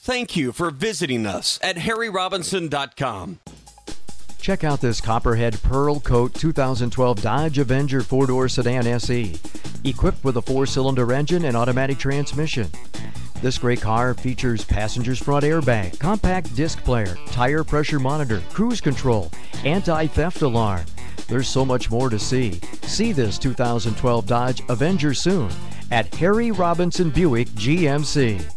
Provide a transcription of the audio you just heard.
Thank you for visiting us at harryrobinson.com. Check out this Copperhead Pearl Coat 2012 Dodge Avenger 4-door sedan SE, equipped with a 4-cylinder engine and automatic transmission. This great car features passenger's front airbag, compact disc player, tire pressure monitor, cruise control, anti-theft alarm. There's so much more to see. See this 2012 Dodge Avenger soon at Harry Robinson Buick GMC.